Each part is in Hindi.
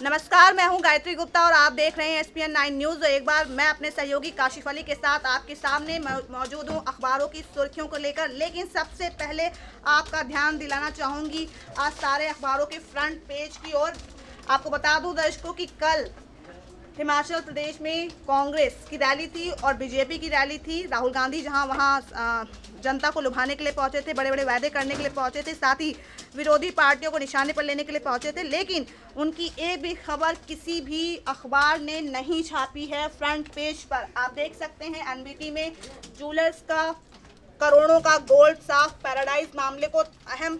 नमस्कार, मैं हूं गायत्री गुप्ता और आप देख रहे हैं SPN 9 न्यूज़। एक बार मैं अपने सहयोगी काशिफ अली के साथ आपके सामने मौजूद हूं अखबारों की सुर्खियों को लेकर। लेकिन सबसे पहले आपका ध्यान दिलाना चाहूँगी आज सारे अखबारों के फ्रंट पेज की ओर। आपको बता दूं दर्शकों कि कल हिमाचल प्रदेश में कांग्रेस की रैली थी और बीजेपी की रैली थी। राहुल गांधी वहाँ जनता को लुभाने के लिए पहुंचे थे, बड़े बड़े वायदे करने के लिए पहुंचे थे, साथ ही विरोधी पार्टियों को निशाने पर लेने के लिए पहुंचे थे। लेकिन उनकी एक भी खबर किसी भी अखबार ने नहीं छापी है फ्रंट पेज पर। आप देख सकते हैं NBT में ज्वेलर्स का करोड़ों का गोल्ड साफ पैराडाइज मामले को अहम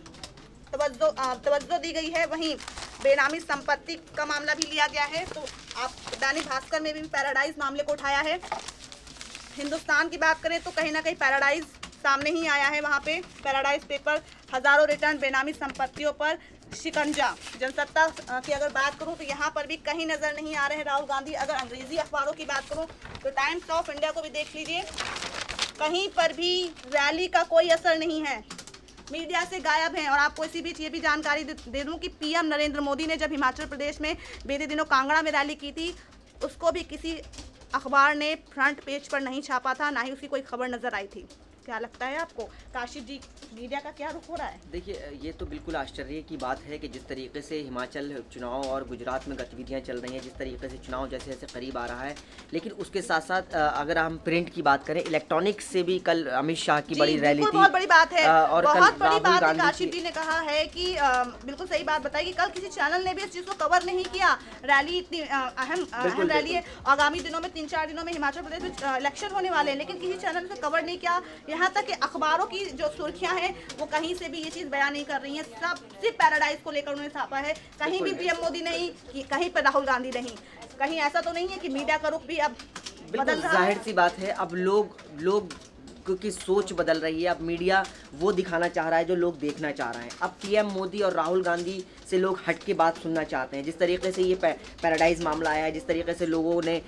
तवज्जो दी गई है। वहीं बेनामी संपत्ति का मामला भी लिया गया है। तो आप दैनिक भास्कर में भी पैराडाइज मामले को उठाया है। हिंदुस्तान की बात करें तो कहीं ना कहीं पैराडाइज सामने ही आया है। वहाँ पे पैराडाइज पेपर, हजारों रिटर्न बेनामी संपत्तियों पर शिकंजा। जनसत्ता की अगर बात करूँ तो यहाँ पर भी कहीं नजर नहीं आ रहे हैं राहुल गांधी। अगर अंग्रेजी अखबारों की बात करूँ तो टाइम्स ऑफ इंडिया को भी देख लीजिए, कहीं पर भी रैली का कोई असर नहीं है, मीडिया से गायब हैं। और आपको इसी बीच ये भी जानकारी दे दूं कि PM नरेंद्र मोदी ने जब हिमाचल प्रदेश में बीते दिनों कांगड़ा में रैली की थी, उसको भी किसी अखबार ने फ्रंट पेज पर नहीं छापा था, ना ही उसकी कोई खबर नजर आई थी। क्या लगता है आपको काशिफ जी, मीडिया का क्या रुख हो रहा है? देखिए, ये तो बिल्कुल आश्चर्य की बात है कि जिस तरीके से हिमाचल चुनाव और गुजरात में गतिविधियां चल रही हैं, जिस तरीके से चुनाव जैसे जैसे करीब आ रहा है, लेकिन उसके साथ साथ अगर हम प्रिंट की बात करें, इलेक्ट्रॉनिक से भी कल अमित शाह की बड़ी रैली थी। बहुत बड़ी बात है और बहुत बड़ी बात है। काशिफ जी ने कहा है कि बिल्कुल सही बात बताई कि कल किसी चैनल ने भी इस चीज को कवर नहीं किया। रैली इतनी अहम रैली है, आगामी दिनों में 3-4 दिनों में हिमाचल प्रदेश में इलेक्शन होने वाले हैं, लेकिन किसी चैनल ने कवर नहीं किया। यहाँ तक कि अखबारों की जो सुर्खियां हैं वो कहीं से भी ये चीज बयान नहीं कर रही हैं। सब सिर्फ पैराडाइज को लेकर उन्होंने छापा है। कहीं भी PM मोदी नहीं, कहीं पर राहुल गांधी नहीं। कहीं ऐसा तो नहीं है कि मीडिया का रुख भी अब बदल रहा है? जाहिर सी बात है, अब लोग की सोच बदल रही है। अब मीडिया वो दिखाना चाह रहा है जो लोग देखना चाह रहे हैं। अब PM मोदी और राहुल गांधी से लोग हट के बात सुनना चाहते हैं। जिस तरीके से ये पैराडाइज मामला आया है, जिस तरीके से लोगों ने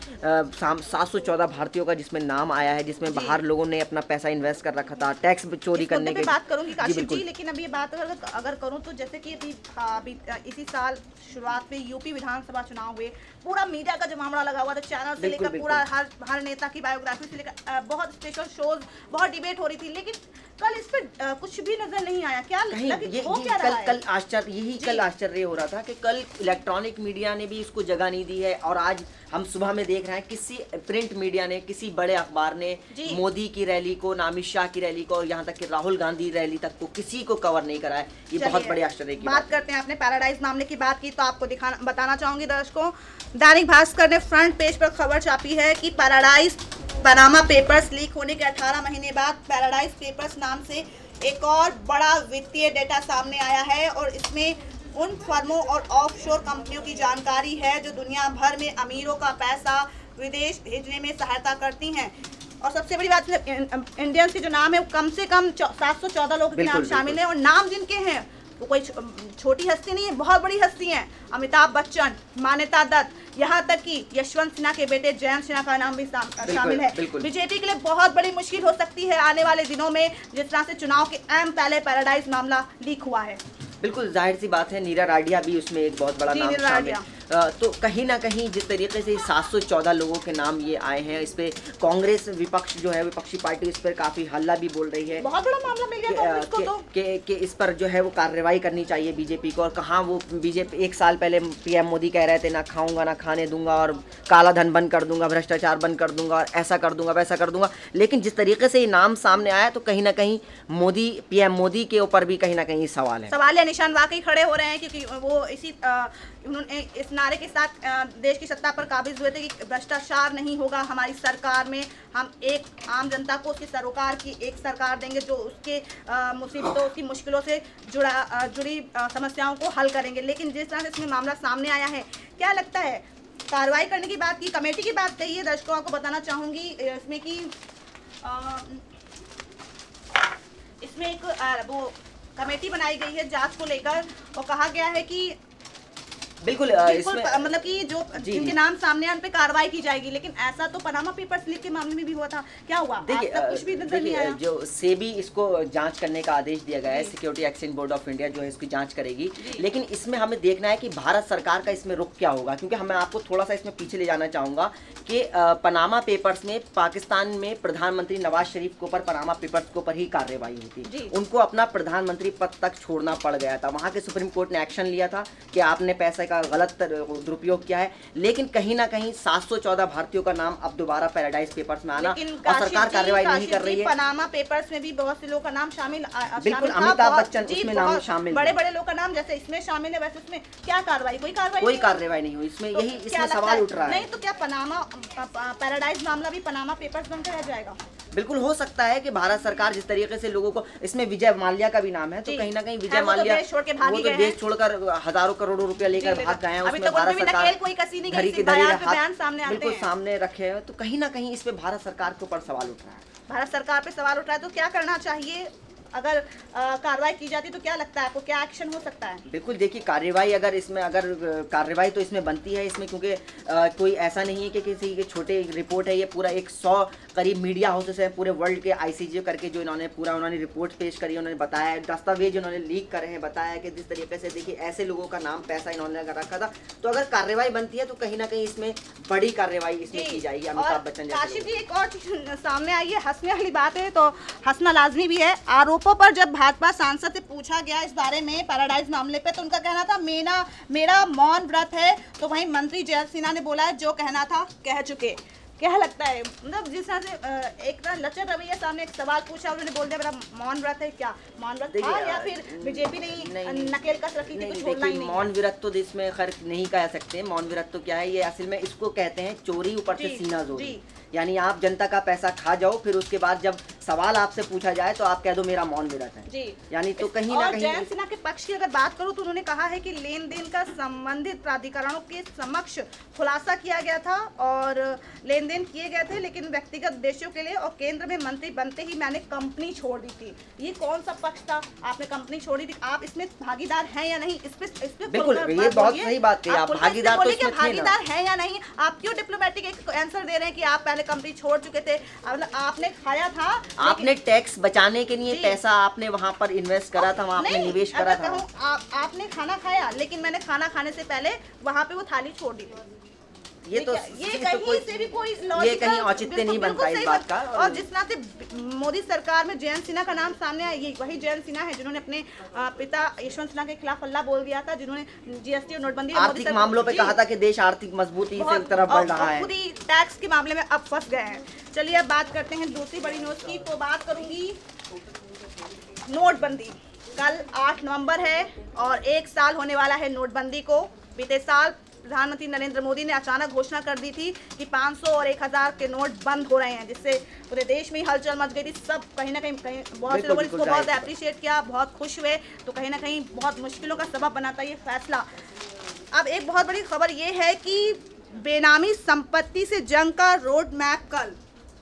714 भारतीयों का जिसमें नाम आया है, जिसमें बाहर लोगों ने अपना पैसा इन्वेस्ट कर रखा था टैक्स चोरी करने के। बात करूंगी काशिफ जी, लेकिन अभी ये बात अगर करूं तो जैसे कि अभी इसी साल शुरुआत में UP विधानसभा चुनाव हुए, पूरा मीडिया का जो मामला लगा हुआ था, चैनल से लेकर पूरा हर नेता की बायोग्राफी से लेकर बहुत स्पेशल शोज, बहुत डिबेट हो रही थी, लेकिन कल इस पर कुछ भी नजर नहीं आया। क्या कल आश्चर्य हो रहा था कि कल इलेक्ट्रॉनिक मीडिया ने भी इसको जगह नहीं दी है। और आज हम सुबह में देख रहे हैं किसी प्रिंट मीडिया ने, किसी बड़े अखबार ने मोदी की रैली को, अमित शाह की रैली को और यहाँ तक कि राहुल गांधी रैली तक को किसी को कवर नहीं करा है। ये बहुत बड़े आश्चर्य की बात करते हैं। आपने पैराडाइज मामले की बात की तो आपको बताना चाहूंगी दर्शकों, दैनिक भास्कर ने फ्रंट पेज पर खबर छापी है कि पैराडाइज पनामा पेपर्स लीक होने के 18 महीने बाद पैराडाइज पेपर्स नाम से एक और बड़ा वित्तीय डेटा सामने आया है। और इसमें उन फर्मों और ऑफशोर कंपनियों की जानकारी है जो दुनिया भर में अमीरों का पैसा विदेश भेजने में सहायता करती हैं। और सबसे बड़ी बात, इंडियंस के जो नाम है वो कम से कम 714 लोग के नाम शामिल हैं। और नाम जिनके हैं वो कोई छोटी हस्ती नहीं है, बहुत बड़ी हस्ती हैं। अमिताभ बच्चन, मान्यता दत्त, यहाँ तक कि यशवंत सिन्हा के बेटे जयंत सिन्हा का नाम भी शामिल है। बीजेपी के लिए बहुत बड़ी मुश्किल हो सकती है आने वाले दिनों में, जिस तरह से चुनाव के पहले पैराडाइज मामला लीक हुआ है। बिल्कुल जाहिर सी बात है, नीरा राडिया भी उसमें एक बहुत बड़ा नाम शामिल। तो कहीं ना कहीं जिस तरीके से 714 लोगों के नाम ये आए हैं, इस पे कांग्रेस विपक्ष जो है, विपक्षी पार्टी इस पर काफी हल्ला भी बोल रही है। बहुत बड़ा मामला मिल गया कांग्रेस को तो कि इस पर जो है वो कार्रवाई करनी चाहिए बीजेपी को। और कहाँ वो बीजेपी 1 साल पहले PM मोदी कह रहे थे ना खाऊंगा ना खाने दूंगा, और काला धन बंद कर दूंगा, भ्रष्टाचार बंद कर दूंगा, और ऐसा कर दूंगा वैसा कर दूंगा। लेकिन जिस तरीके से ये नाम सामने आया तो कहीं ना कहीं PM मोदी के ऊपर भी कहीं ना कहीं सवाल या निशान वाकई खड़े हो रहे हैं, क्योंकि वो उन्होंने इस नारे के साथ देश की सत्ता पर काबिज हुए थे कि भ्रष्टाचार नहीं होगा हमारी सरकार में, हम एक आम जनता को उसकी सरोकार की एक सरकार देंगे जो उसके मुसीबतों, उसकी मुश्किलों से जुड़ी समस्याओं को हल करेंगे। लेकिन जिस तरह से इसमें मामला सामने आया है, क्या लगता है? कार्रवाई करने की बात की, कमेटी की बात कही है। दर्शकों आपको बताना चाहूँगी इसमें कि इसमें एक वो कमेटी बनाई गई है जांच को लेकर, और कहा गया है कि बिल्कुल बिल्कुल इसमें मतलब कि जो जिनके नाम सामने आने पे कार्रवाई की जाएगी, लेकिन ऐसा तो पनामा पेपर्स लीक के मामले में भी हुआ था, क्या हुआ? आज तक कुछ भी नजर नहीं आया। जो सेबी इसको जांच करने का आदेश दिया गया है, security exchange board of India जो है इसकी जांच करेगी, लेकिन इसमें हमें देखना है कि भारत सरकार का इसमें रुख क्या होगा, क्योंकि मैं आपको थोड़ा सा इसमें पीछे ले जाना चाहूँगा कि पनामा पेपर्स में पाकिस्तान में प्रधानमंत्री नवाज शरीफ के ऊपर पनामा पेपर्स के ऊपर ही कार्रवाई हुई थी, उनको अपना प्रधानमंत्री पद तक छोड़ना पड़ गया था। वहाँ के सुप्रीम कोर्ट ने एक्शन लिया था कि आपने पैसे का गलत दुरुपयोग किया है, लेकिन कहीं ना कहीं 714 भारतीयों का नाम अब दोबारा पैराडाइज पेपर्स में आना और सरकार कार्रवाई नहीं कर रही है। पनामा पेपर्स में भी बहुत से लोगों का नाम शामिल, बिल्कुल अमिताभ बच्चन उसमें नाम शामिल, बड़े बड़े लोगों का नाम जैसे इसमें शामिल है, वैसे उसमें क्या कार्रवाई? कोई कार्रवाई नहीं हुई इसमें। यही इसमें सवाल उठ रहा है। नहीं तो क्या पनामा पैराडाइज मामला भी पनामा पेपर्स बनकर रह जाएगा? बिल्कुल हो सकता है कि भारत सरकार जिस तरीके से लोगों को, इसमें विजय माल्या का भी नाम है, तो कहीं ना कहीं विजय माल्या वो तो देश छोड़कर हजारों करोड़ों रुपया लेकर भाग गए हैं, उसमें भारत सरकार धरी की धरी बिल्कुल सामने रखे हैं, तो कहीं ना कहीं इस पे भारत सरकार के ऊपर सवाल उठ रहा है। भारत सरकार पे सवाल उठ रहा है, तो क्या करना चाहिए? अगर कार्रवाई की जाती तो क्या लगता है आपको, क्या एक्शन हो सकता है? बिल्कुल देखिए, कार्रवाई अगर कार्रवाई तो इसमें बनती है इसमें, क्योंकि कोई ऐसा नहीं है कि किसी के छोटे रिपोर्ट है, ये पूरा 100 करीब मीडिया हाउसेस है पूरे वर्ल्ड के आईसीजे करके जो उन्होंने रिपोर्ट पेश करी, उन्होंने बताया, दस्तावेज उन्होंने लीक करे हैं, बताया कि जिस तरीके से देखिए ऐसे लोगों का नाम पैसा इन्होंने रखा था, तो अगर कार्रवाई बनती है तो कहीं ना कहीं इसमें बड़ी कार्रवाई इसमें की जाएगी। अमिताभ बच्चन काशिफ जी, एक और चीज सामने आई है, हंसने वाली बात है तो हंसना लाजमी भी है। आरोपों पर जब भाजपा सांसद से पूछा गया इस बारे में पैराडाइज मामले पे, तो उनका कहना था मेरा मौन व्रत है, तो वहीं मंत्री जयंत सिन्हा ने बोला है जो कहना था कह चुके। क्या लगता है, मतलब जिस तरह से एक तरह लचर रवैया, सामने एक सवाल पूछा उन्होंने बोल दिया मेरा मौन व्रत है, क्या मौन व्रत था या फिर बीजेपी ने नकेल कस रखी थी, कुछ बोलना ही नहीं? मौन व्रत तो इसमें खैर नहीं कह सकते। मौन व्रत तो क्या है, ये असल में इसको कहते हैं चोरी ऊपर से सीना जोरी, यानी आप जनता का पैसा खा जाओ, फिर उसके बाद जब सवाल आपसे पूछा जाए तो आप कह दो मेरा मौन व्रत है जी। यानी तो कहीं ना कहीं जयंत सिन्हा के पक्ष की अगर बात करूं तो उन्होंने कहा है कि लेन देन का संबंधित प्राधिकरणों के समक्ष खुलासा किया गया था और लेन देन किए गए थे, लेकिन व्यक्तिगत उद्देश्यों के लिए, और केंद्र में मंत्री बनते ही मैंने कंपनी छोड़ दी थी। ये कौन सा पक्ष था? आपने कंपनी छोड़ी थी, आप इसमें भागीदार हैं या नहीं? इस पे बिल्कुल ये बहुत सही बात कही आप, भागीदार है या नहीं? आप क्यों डिप्लोमेटिक एक आंसर दे रहे हैं कि आप पहले कंपनी छोड़ चुके थे? आपने खाया था, आपने टैक्स बचाने के लिए पैसा आपने वहाँ पर इन्वेस्ट करा था, वहाँ आपने निवेश करा था। आपने खाना खाया, लेकिन मैंने खाना खाने से पहले वहाँ पे वो थाली छोड़ दी थी। ये कहीं औचित्य नहीं बनता इस बात का। और जिस तरह से मोदी सरकार में जयंत सिन्हा का नाम सामने आया, ये वही जयंत सिन्हा है जिन्होंने अपने पिता यशवंत सिन्हा के खिलाफ हल्ला बोल दिया था, जिन्होंने जीएसटी और नोटबंदी आर्थिक मामलों पे कहा था कि देश आर्थिक मजबूती से तरफ बढ़ रहा है, पूरी टैक्स के मामले में अब फंस गए हैं। चलिए अब बात करते हैं दूसरी बड़ी न्यूज की, तो बात करूंगी नोटबंदी। कल 8 नवंबर है और 1 साल होने वाला है नोटबंदी को। बीते साल प्रधानमंत्री नरेंद्र मोदी ने अचानक घोषणा कर दी थी कि 500 और 1000 के नोट बंद हो रहे हैं, जिससे पूरे देश में हलचल मच गई थी। सब कहीं ना कहीं बहुत से लोगों ने इसको बहुत अप्रिशिएट किया, बहुत खुश हुए, तो कहीं ना कहीं बहुत मुश्किलों का सबब बनाता है ये फैसला। अब एक बहुत बड़ी खबर ये है कि बेनामी संपत्ति से जंग का रोड मैप कल।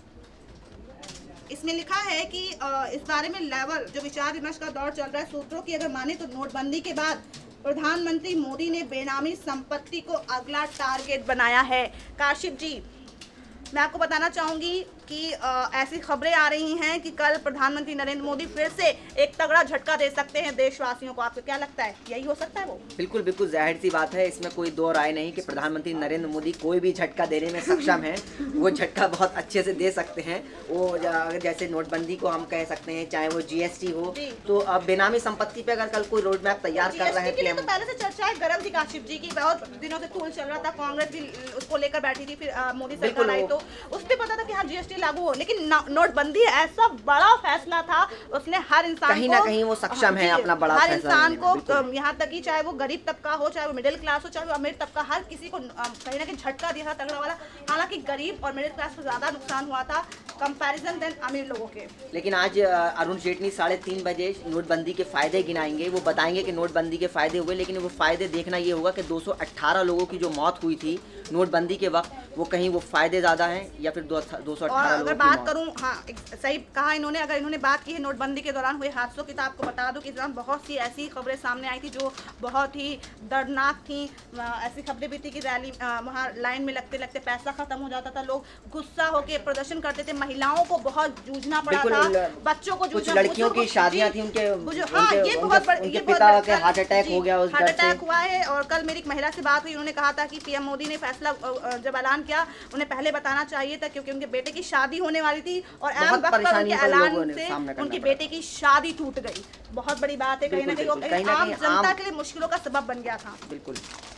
इसमें लिखा है कि इस बारे में लेवल जो विचार विमर्श का दौर चल रहा है। सूत्रों की अगर माने तो नोटबंदी के बाद प्रधानमंत्री मोदी ने बेनामी संपत्ति को अगला टारगेट बनाया है। काशिफ जी, मैं आपको बताना चाहूंगी कि ऐसी खबरें आ रही हैं कि कल प्रधानमंत्री नरेंद्र मोदी फिर से एक तगड़ा झटका दे सकते हैं देशवासियों को। आपको क्या लगता है, यही हो सकता है वो? बिल्कुल बिल्कुल जाहिर सी बात है, इसमें कोई दो राय नहीं कि प्रधानमंत्री नरेंद्र मोदी कोई भी झटका देने में सक्षम है। वो झटका बहुत अच्छे से दे सकते हैं। वो जैसे नोटबंदी को हम कह सकते हैं, चाहे वो जीएसटी हो, तो अब बेनामी संपत्ति पे अगर कल कोई रोड मैप तैयार कर रहा है तो पहले से चर्चाएं गर्म थी काशिफ जी की, बहुत दिनों से तूल चल रहा था, कांग्रेस भी उसको लेकर बैठी थी, फिर मोदी सरकार आई तो उस पर पता था कि हाँ जीएसटी लागू हो, लेकिन नोटबंदी ऐसा बड़ा फैसला था, उसने हर इंसान कहीं ना कहीं वो सक्षम है अपना बड़ा हर इंसान को, यहाँ तक कि चाहे वो गरीब तबका हो, चाहे वो मिडिल क्लास हो, चाहे वो अमीर तबका, हर किसी को कहीं ना कहीं झटका दिया था तगड़ा वाला। हालांकि गरीब और मिडिल क्लास को ज्यादा नुकसान हुआ था कंपैरिजन देन अमीर लोगों के। लेकिन आज अरुण जेटली 3:30 बजे नोटबंदी के फायदे गिनाएंगे। वो बताएंगे कि नोटबंदी के फायदे हुए, लेकिन वो फायदे देखना ये होगा कि 218 लोगों की जो मौत हुई थी नोटबंदी के वक्त, वो कहीं वो फायदे ज्यादा हैं या फिर 218 और 18 अगर लोगों की बात मौत। करूं, हाँ सही कहा इन्होंने, अगर इन्होंने बात की है नोटबंदी के दौरान हुए हादसों की, तो आपको बता दूं कि इस दौरान बहुत सी ऐसी खबरें सामने आई थी जो बहुत ही दर्दनाक थी। ऐसी खबरें भी थी कि रैली वहाँ लाइन में लगते लगते पैसा खत्म हो जाता था, लोग गुस्सा होकर प्रदर्शन करते थे, महिलाओं को बहुत जूझना पड़ा था, बच्चों को कुछ जूझना, लड़कियों की शादियां थी, उनके हाँ ये बहुत बड़े, उनके पिता के हार्ट अटैक हो गया उस डर से। हार्ट अटैक हुआ है। और कल मेरी एक महिला से बात हुई, उन्होंने कहा था कि पीएम मोदी ने फैसला जब ऐलान किया उन्हें पहले बताना चाहिए था, क्योंकि उनके बेटे की शादी होने वाली थी और ऐन वक्त पर उनके ऐलान से उनके बेटे की शादी टूट गई। बहुत बड़ी बात है, कहीं ना कहीं आम जनता के लिए मुश्किलों का सबब बन गया था। बिल्कुल।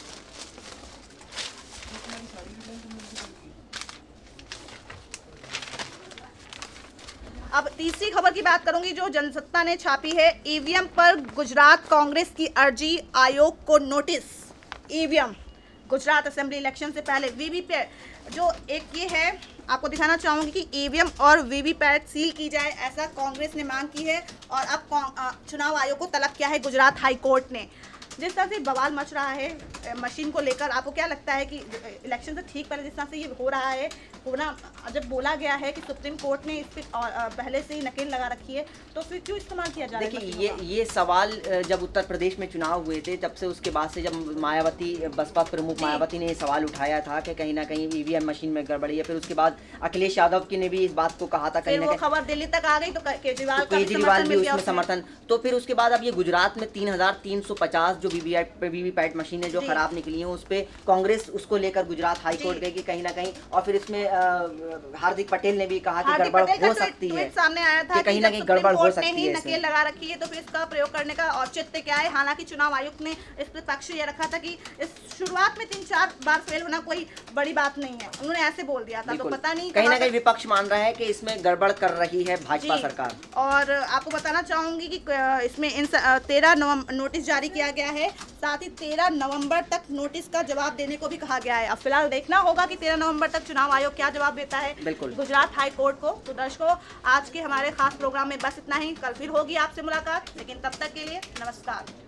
अब तीसरी खबर की बात करूंगी जो जनसत्ता ने छापी है। ईवीएम पर गुजरात कांग्रेस की अर्जी, आयोग को नोटिस। ईवीएम गुजरात असेंबली इलेक्शन से पहले वीवीपैट, जो एक ये है आपको दिखाना चाहूंगी कि ईवीएम और वीवीपैट सील की जाए, ऐसा कांग्रेस ने मांग की है। और अब चुनाव आयोग को तलब किया है गुजरात हाई कोर्ट ने। जिस तरह से बवाल मच रहा है मशीन को लेकर, आपको क्या लगता है कि इलेक्शन से ठीक पहले जिस तरह से ये हो रहा है, होना जब बोला गया है कि सुप्रीम कोर्ट ने इस पर पहले से ही नकेल लगा रखी है, तो फिर क्यों इस्तेमाल किया जा रहा है? देखिए ये सवाल जब उत्तर प्रदेश में चुनाव हुए थे तब से, उसके बाद से जब मायावती, बसपा प्रमुख मायावती ने ये सवाल उठाया था कि कहीं ना कहीं ईवीएम मशीन में गड़बड़ी है। फिर उसके बाद अखिलेश यादव की ने भी इस बात को कहा था, कहीं ना कहीं खबर दिल्ली तक आ गई तो केजरीवाल भी उसमें समर्थन। तो फिर उसके बाद अब ये गुजरात में 3350 जो वीवीपैट मशीनें जो खराब निकली हैं, उस पर कांग्रेस उसको लेकर गुजरात हाई कोर्ट गई कि कहीं ना कहीं, और फिर इसमें हार्दिक पटेल ने भी कहा कि गड़बड़ हो सकती है, सामने आया था कि कहीं ना कहीं गड़बड़ हो सकती है, नकेल लगा रखी है, तो फिर इसका प्रयोग करने का औचित्य क्या है? हालांकि चुनाव आयुक्त ने इस पर पक्ष ये रखा था कि इस शुरुआत में 3-4 बार फेल होना कोई बड़ी बात नहीं है, उन्होंने ऐसे बोल दिया था। तो पता नहीं, कहीं ना कहीं विपक्ष मान रहा है कि इसमें गड़बड़ कर रही है भाजपा सरकार। और आपको बताना चाहूंगी कि इसमें 13 नवंबर नोटिस जारी किया गया है, साथ ही 13 नवंबर तक नोटिस का जवाब देने को भी कहा गया है। अब फिलहाल देखना होगा कि 13 नवंबर तक चुनाव आयोग क्या जवाब देता है गुजरात हाई कोर्ट को। तो दर्शकों, आज के हमारे खास प्रोग्राम में बस इतना ही। कल फिर होगी आपसे मुलाकात, लेकिन तब तक के लिए नमस्कार।